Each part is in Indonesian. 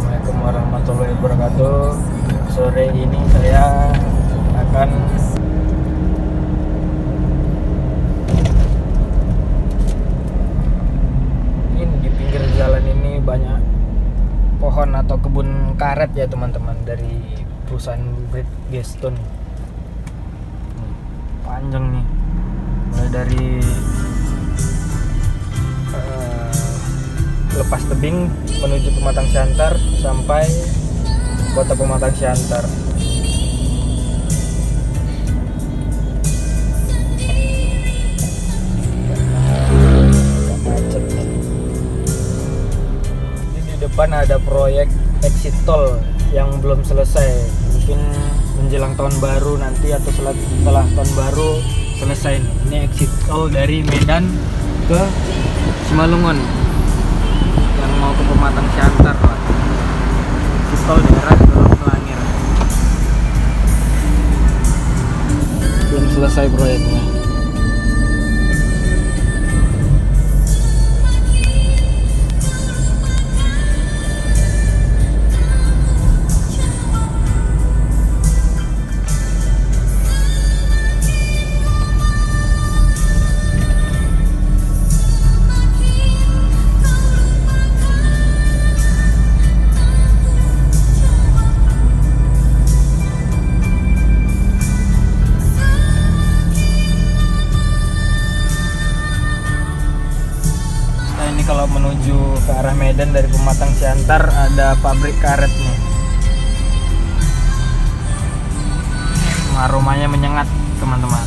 Assalamualaikum warahmatullahi wabarakatuh. Sore ini saya akan di pinggir jalan ini banyak pohon atau kebun karet ya teman-teman, dari perusahaan Bridgestone. Panjang nih, mulai dari lepas tebing menuju Pematang Siantar sampai kota Pematang Siantar. Macet nih. Di depan ada proyek exit tol yang belum selesai. Mungkin menjelang tahun baru nanti atau setelah tahun baru selesai. Ini exit tol dari Medan ke Simalungun yang mau ke Pematang Siantar lah. Exit tol daerah Kelangir. Belum selesai proyeknya. Kalau menuju ke arah Medan dari Pematang Siantar ada pabrik karet nih. Aromanya menyengat teman-teman.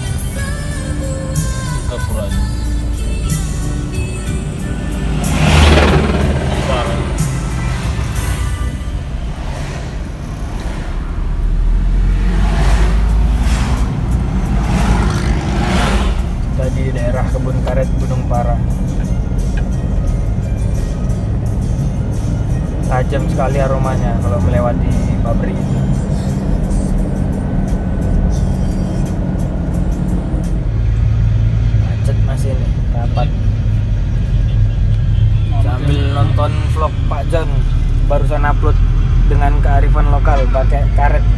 Tadi daerah kebun karet Gunung Parah. Tajam sekali aromanya kalau melewati pabrik itu. Macet masih ini, rapat. Sambil nonton vlog Pak John, barusan upload dengan kearifan lokal pakai karet.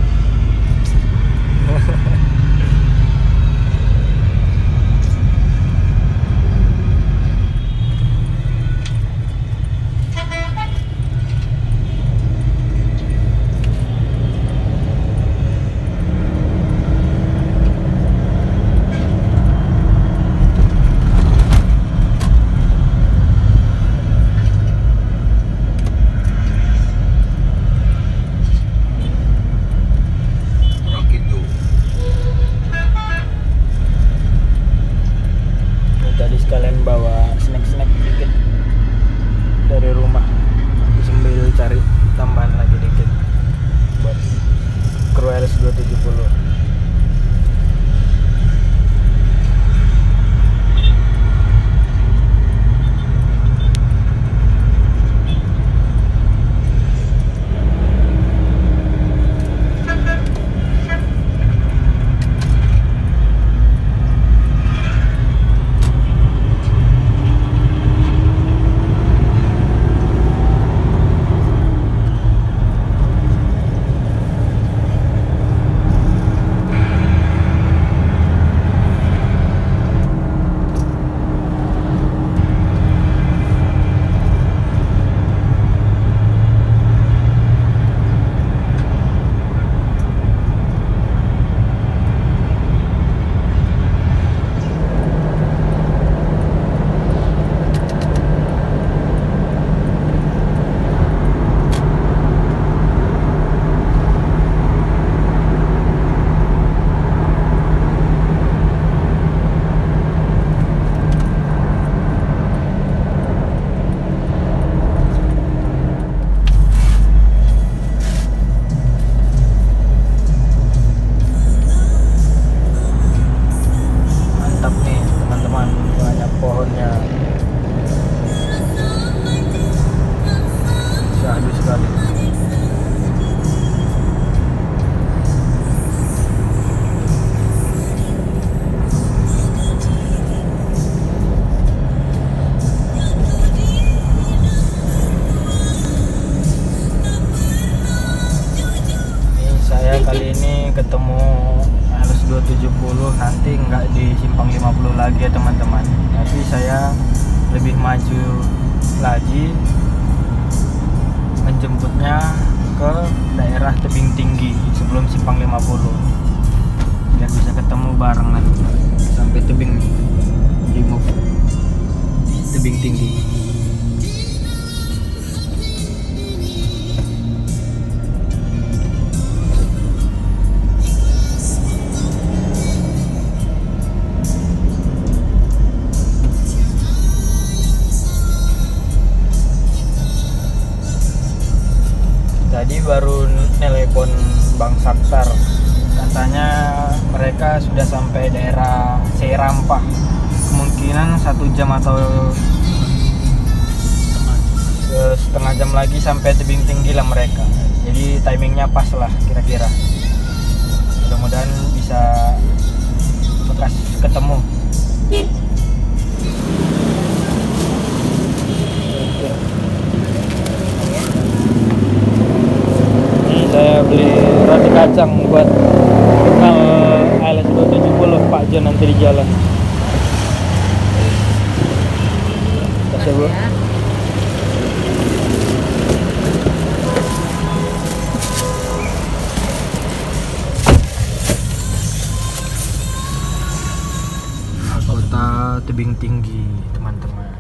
lagi menjemputnya ke daerah tebing tinggi sebelum simpang 50 biar bisa ketemu barengan sampai tebing nih, di move tebing tinggi. Tadi baru nelpon Bang Saktar, katanya mereka sudah sampai daerah Serampah, kemungkinan 1 jam atau setengah jam lagi sampai tebing tinggi lah mereka. Jadi timingnya pas lah kira-kira, mudah-mudahan bisa bekas ketemu. Saya beli roti kacang buat bekal ALS 270 Pak John nanti di jalan. Kasih Bu. Kota tebing tinggi, teman-teman.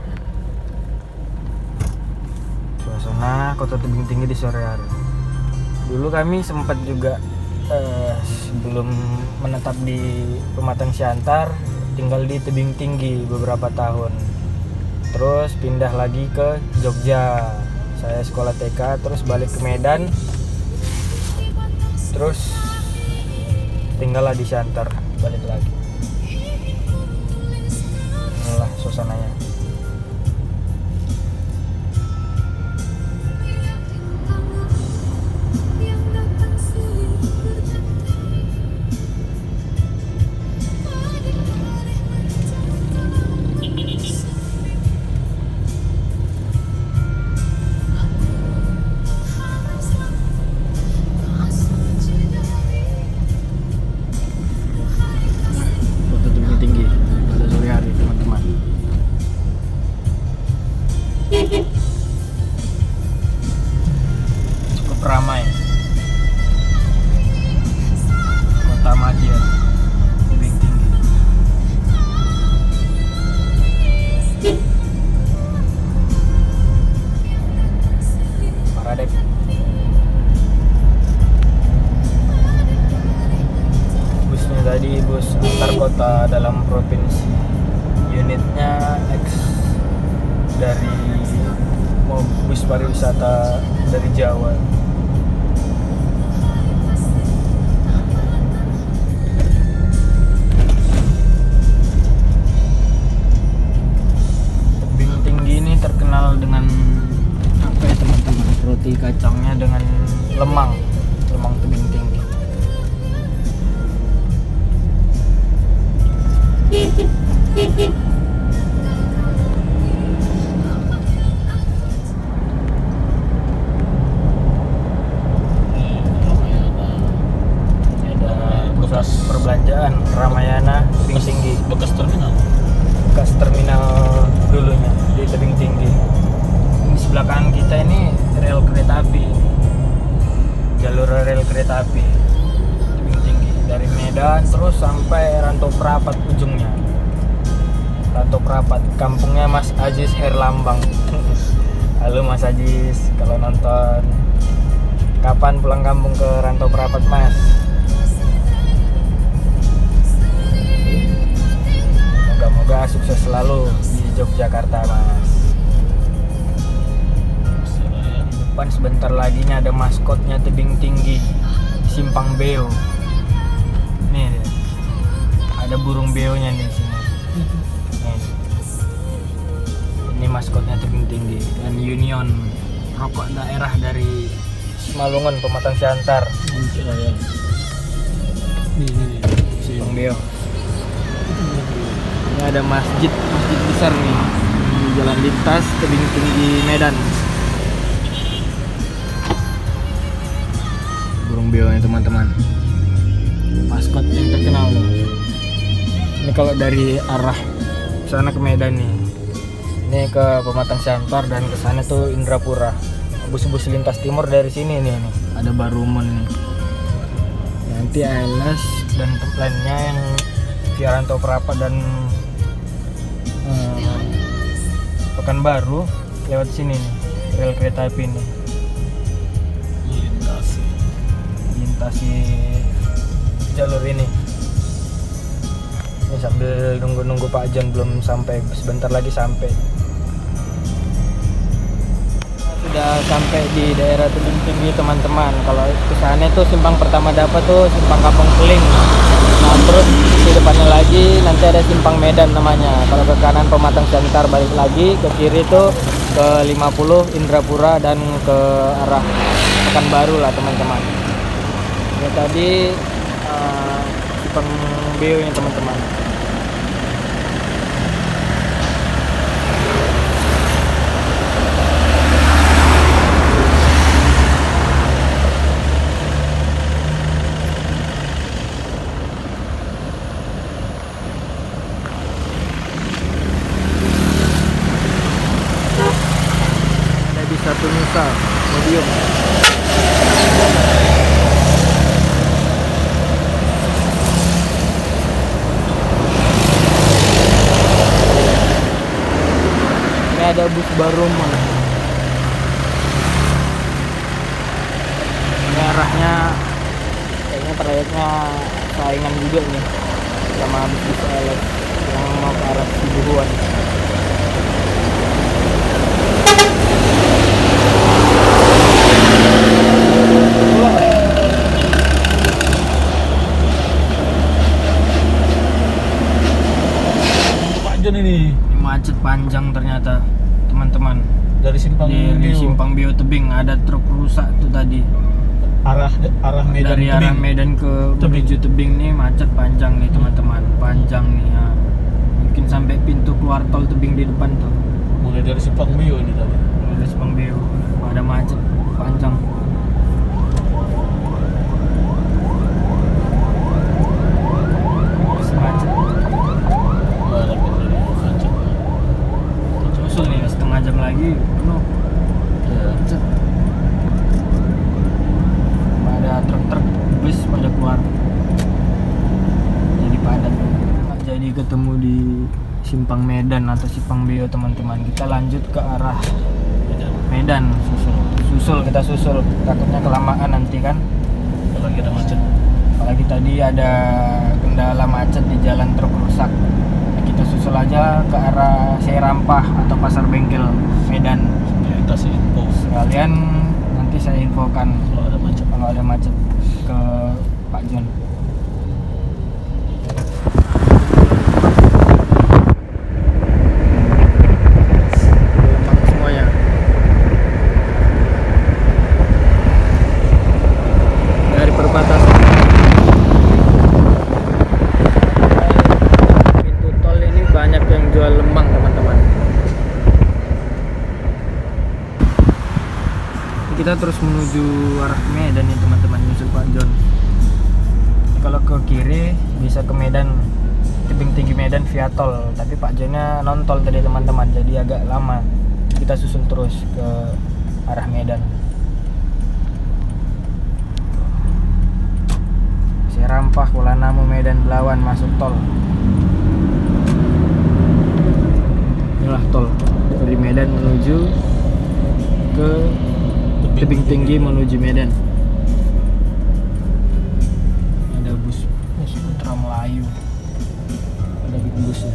Suasana kota tebing tinggi di sore hari. Dulu kami sempat juga sebelum menetap di Pematang Siantar tinggal di tebing tinggi beberapa tahun. Terus pindah lagi ke Jogja. Saya sekolah TK, terus balik ke Medan. Terus tinggallah di Siantar, balik lagi. Inilah suasananya. Cukup ramai kota Madiun tebing tinggi. Paradek. Busnya tadi bus antar kota dalam provinsi, unitnya X dari bus pariwisata dari Jawa. Tebing tinggi ini terkenal dengan apa ya teman-teman? Roti kacangnya dengan lemang tebing tinggi. Perbelanjaan Ramayana tebing tinggi, bekas terminal dulunya di tebing tinggi. Di sebelah kanan kita ini rel kereta api, jalur rel kereta api tebing tinggi dari Medan terus sampai Rantau Prapat ujungnya. Rantau Prapat, kampungnya Mas Ajis Herlambang. Halo Mas Ajis, kalau nonton, kapan pulang kampung ke Rantau Prapat Mas? Semoga sukses selalu di Yogyakarta Mas. Di depan sebentar lagi nih ada maskotnya tebing tinggi, Simpang Beo. Nih ada burung beonya nih di sini. Ini maskotnya tebing tinggi dan Union, rokok daerah dari Malungun, Pematang Siantar. Ini Simpang Beo. Ini ada masjid besar nih di jalan lintas tebing tinggi Medan. Burung beo nih teman-teman, maskot yang terkenal loh. Ini kalau dari arah sana ke Medan nih, Ini ke Pematang Siantar dan ke sana tuh Indrapura. Bus-bus lintas timur dari sini nih, ada Barumun nih. Nanti ALS dan lainnya yang Viaranto Prapa dan Pekanbaru lewat sini nih, rel kereta api ini. Lintasi jalur ini. Ini sambil nunggu Pak John belum sampai, sebentar lagi sampai. Sudah sampai di daerah Tebing Tinggi teman-teman. Kalau ke sana itu simpang pertama dapat tuh simpang Kampung Keling. Nah terus di depannya lagi nanti ada simpang Medan namanya. Kalau ke kanan Pematang Siantar, balik lagi ke kiri tuh ke 50 Indrapura dan ke arah Pekanbaru lah teman-teman. Ini tadi simpang Beo nya teman-teman. Satu Nusa Medium. Ini ada bus Barumun. Ini arahnya kayaknya trayeknya saingan juga nih sama bus ALS yang mau ke arah Siburuan. Ini macet panjang ternyata teman-teman. Dari Simpang Beo Tebing ada truk rusak tuh tadi. Arah Medan. Dari arah Medan ke menuju Tebing nih macet panjang nih teman-teman. Panjang nih ya. Mungkin sampai pintu keluar tol Tebing di depan tuh. Mulai dari Simpang Beo ini tadi. Mulai dari Simpang Beo ada macet panjang. Setengah jam lagi penuh. Macet. Ada truk-truk bus pada keluar. Jadi padat. Jadi ketemu di Simpang Medan atau Simpang Beo teman-teman. Kita lanjut ke arah Medan. Kita susul. Takutnya kelamaan nanti kan. Apalagi ada macet. Apalagi tadi ada kendala macet di jalan truk rusak. Kita susul aja ke arah Serampah atau Pasar Bengkel Medan. Kasih info. Sekalian nanti saya infokan kalau ada macet ke Pak John. Semuanya. Dari perbatasan. Banyak yang jual lemang teman-teman. Kita terus menuju arah Medan nih teman-teman, nyusul Pak John. Kalau ke kiri bisa ke Medan, Tebing Tinggi Medan via tol, tapi Pak Johnnya non tol tadi teman-teman, jadi agak lama. Kita susul terus ke arah Medan. Serampah, Kuala Namu, Medan, Belawan masuk tol. Inilah tol dari Medan menuju ke Tebing Tinggi menuju Medan. Ada bus Putra Melayu, ada busnya.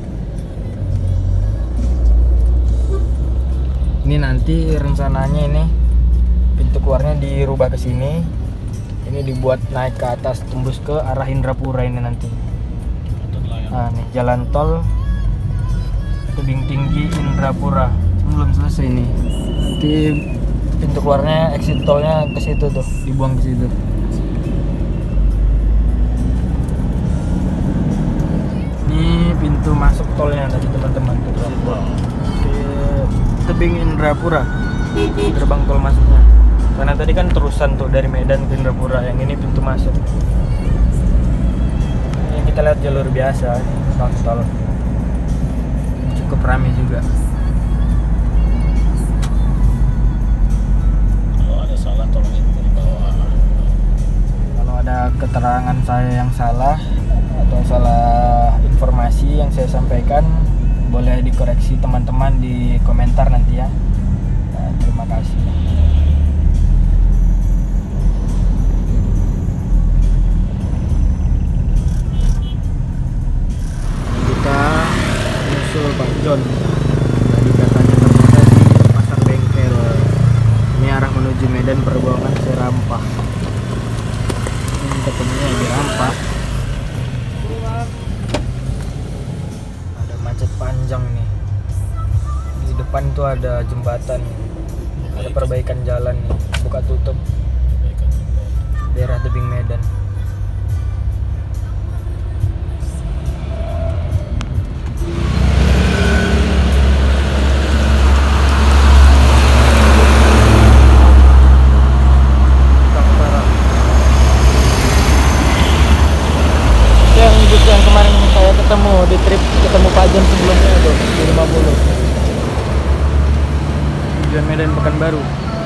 Ini nanti rencananya ini pintu keluarnya dirubah ke sini. Ini dibuat naik ke atas tembus ke arah Indrapura ini nanti. Nah, nih jalan tol Tebing Tinggi Indrapura belum selesai nih. Nanti pintu keluarnya exit tolnya ke situ tuh, dibuang ke situ. Ini pintu masuk tolnya tadi teman-teman, ke Tebing Indrapura, gerbang tol masuknya. Karena tadi kan terusan tuh dari Medan ke Indrapura, yang ini pintu masuk. Ini kita lihat jalur biasa, non tol. Cukup ramai juga. keterangan saya yang salah atau salah informasi yang saya sampaikan, boleh dikoreksi teman-teman di komentar nanti ya. Nah, terima kasih. Kita menyusul Pak John. Tadi katanya ternyata di pasar bengkel. Ini arah menuju Medan Perjuangan Serampah. Ini ketemunya di Rampah. Ada macet panjang nih. Di depan tuh ada jembatan. Ada perbaikan jalan nih. Buka tutup. Daerah tebing Medan. Yang kemarin saya ketemu di trip ketemu Pak John sebelumnya itu di 50 tujuan Medan Pekanbaru.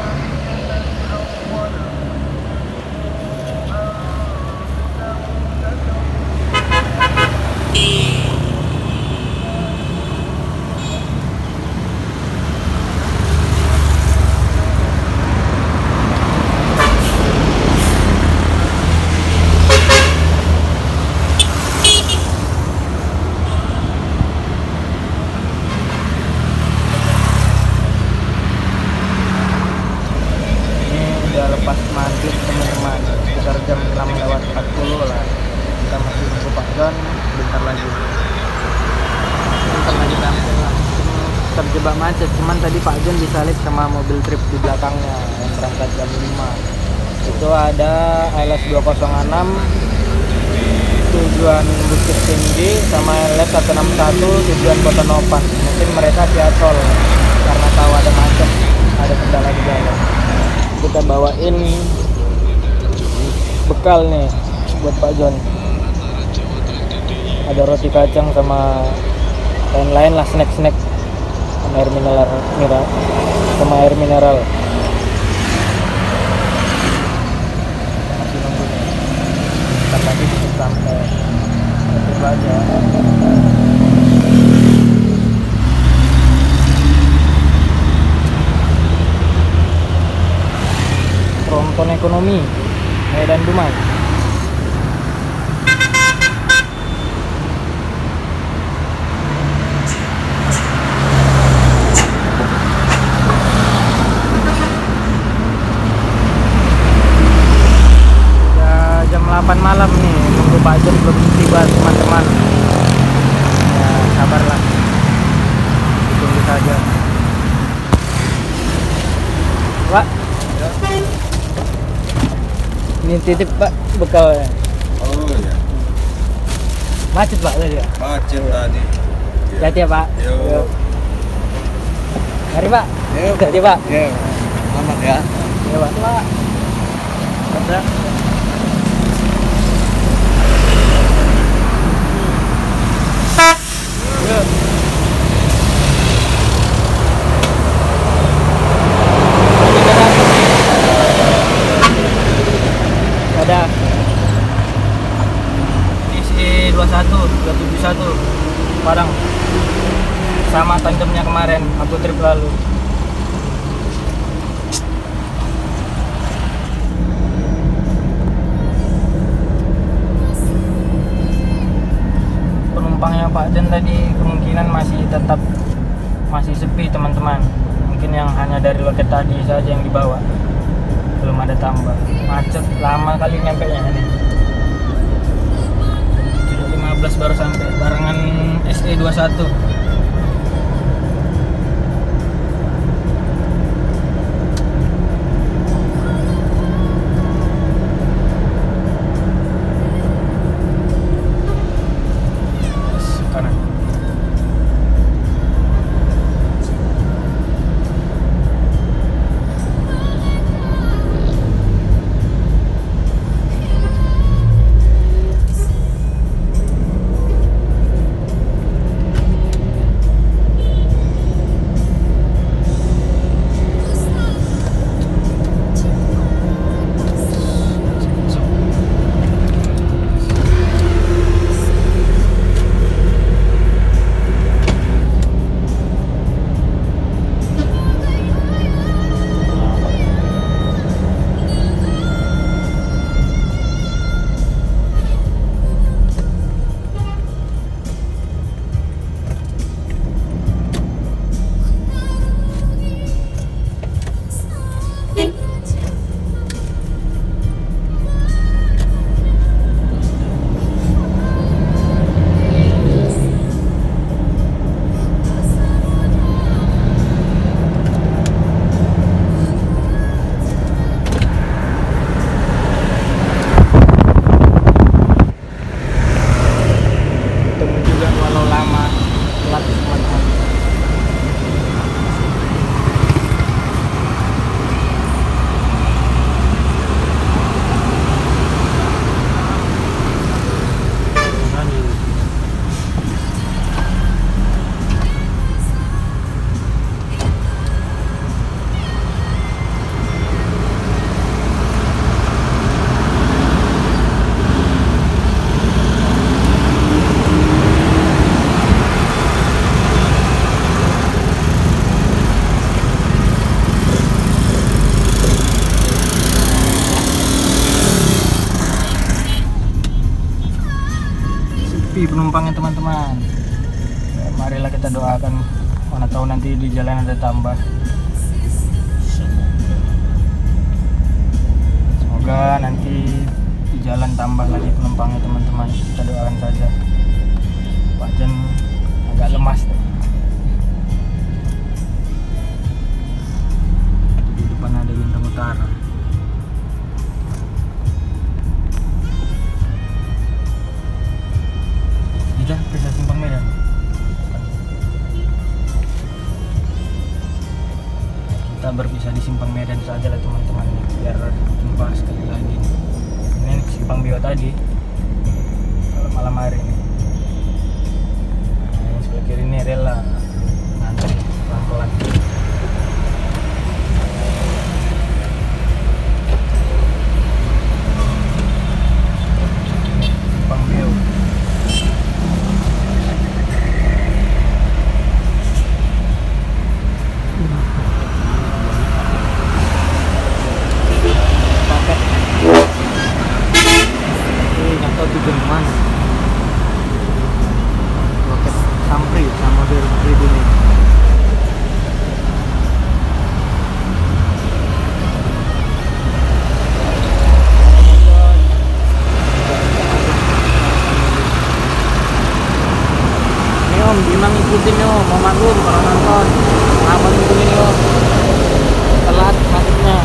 Lepas maghrib teman-teman, sekitar jam 6:40 lah. Kita masih nunggu Pak John, bentar lagi tampil lah. Terjebak macet, cuman tadi Pak John disalip sama mobil trip di belakangnya yang berangkat jam 5. Itu ada LS 206 tujuan Bukit Tinggi sama LS 161 tujuan Kota Nopan. Mungkin mereka siatol karena tahu ada macet, ada kendala di jalan. Kita bawain bekal nih buat Pak John. Ada roti kacang sama lain-lain lah, snack-snack sama air mineral, Masih nunggu nih. Bentar lagi bisa sampai. Coba aja. Tronton Ekonomi Medan Dumai. Ya, jam 8 malam nih, nunggu Pak John belum tiba teman-teman. Ya, sabarlah, tunggu saja. Pak, ini titip Pak bekalnya. Oh ya. Macet Pak tadi ya? Macet tadi. Hati ya Pak. Yo. Mari Pak. Yo. Hati Pak. Ya. Selamat ya. Ya Pak. Pak. Ada. Yo. Ada IC 271 Padang sama tandemnya kemarin aku trip lalu. Penumpangnya Pak John tadi kemungkinan masih sepi teman-teman. Mungkin yang hanya dari loket tadi saja yang dibawa, belum ada tambah. Macet lama kali nyampe nya ini. 7.15 baru sampai barengan SE21. Kanan. penumpangnya teman-teman. Ya, marilah kita doakan, mana tahu nanti di jalan ada tambah. Semoga nanti di jalan tambah lagi penumpangnya teman-teman. Kita doakan saja. Pak Jan agak lemas tuh. Di depan ada Bintang Utara. Kita bisa Simpang Medan. Kita berpisah di Simpang Medan saja lah teman-teman, biar jumpa sekali lagi. Ini Simpang Bio tadi malam hari ini. Nah, yang sebelah kiri ini rela ngantri pelan-pelan. Simpang Bio. Tujuan mana? Loket Sampri sama Ribu nih. Ini Om, Bima ngikutin yo, mau maklum kalau nonton. Apa ngikutin yo? Telat masuknya.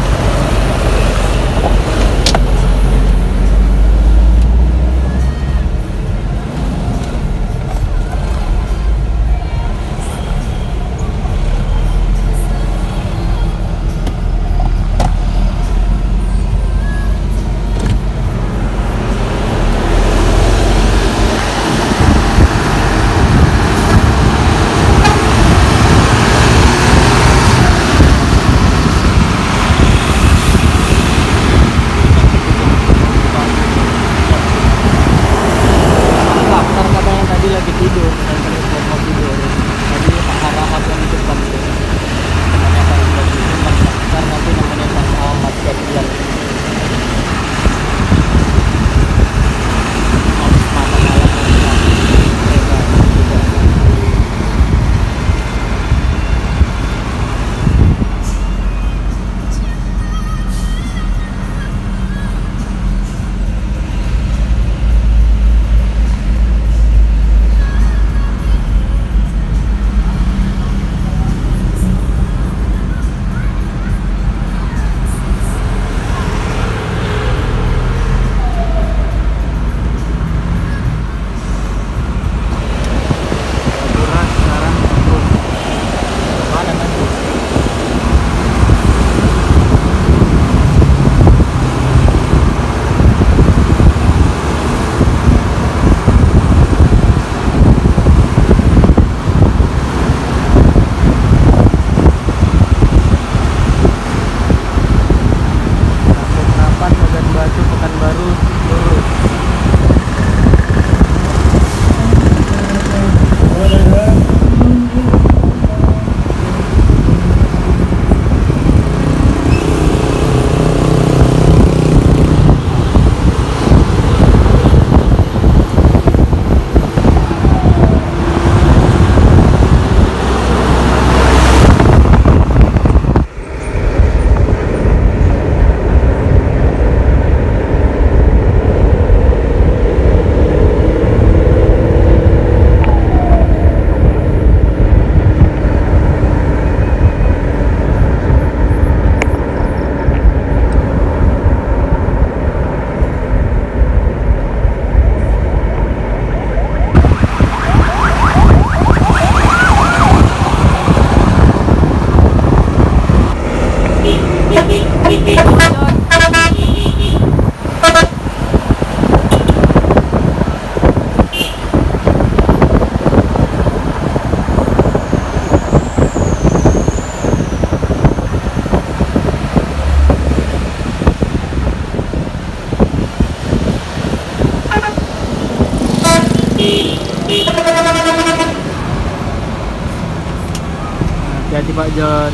Hati-hati Pak John.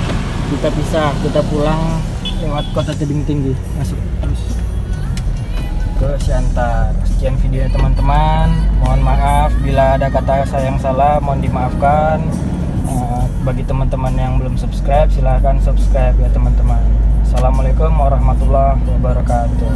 Kita pisah, kita pulang lewat Kota Tebing Tinggi, masuk terus. ke Siantar. Sekian videonya teman-teman, mohon maaf bila ada kata saya yang salah, mohon dimaafkan. Bagi teman-teman yang belum subscribe, silahkan subscribe ya teman-teman. Assalamualaikum warahmatullahi wabarakatuh.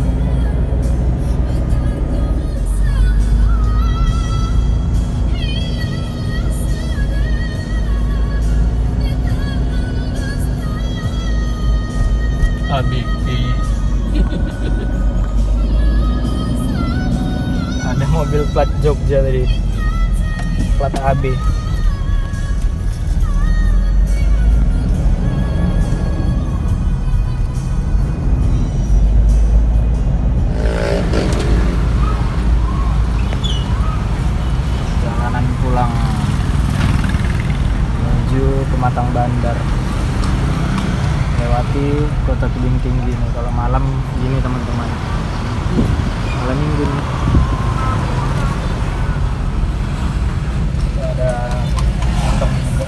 Ada mobil plat Jogja tadi, plat AB. Jalanan pulang menuju Pematang Bandar, lewati Kota Tebing Tinggi nih. Kalau malam gini teman-teman, malam minggu nih. Ada motor juga.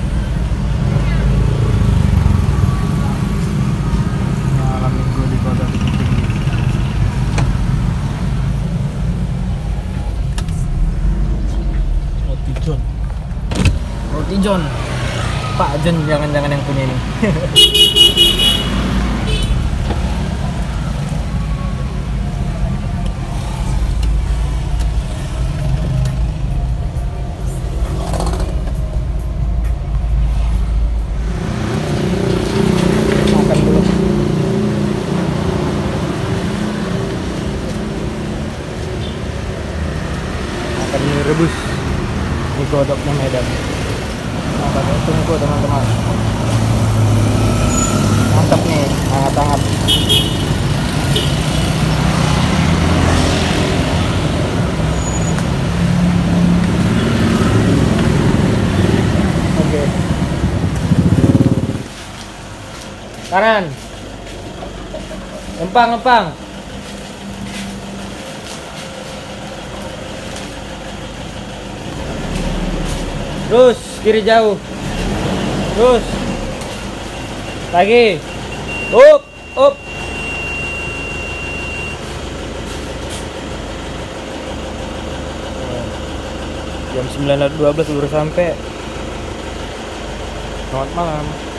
Malam minggu di Kota Tebing Tinggi. Roti John. Pak John jangan-jangan yang punya ini. Makan dulu. Makan mie rebus. Mie godoknya Medan. Pakai tungku teman-teman, mantap nih, hangat-hangat. Oke, kanan, empang. Terus kiri jauh. Terus. Lagi. Up. Jam 9.12 baru sampai. Selamat malam.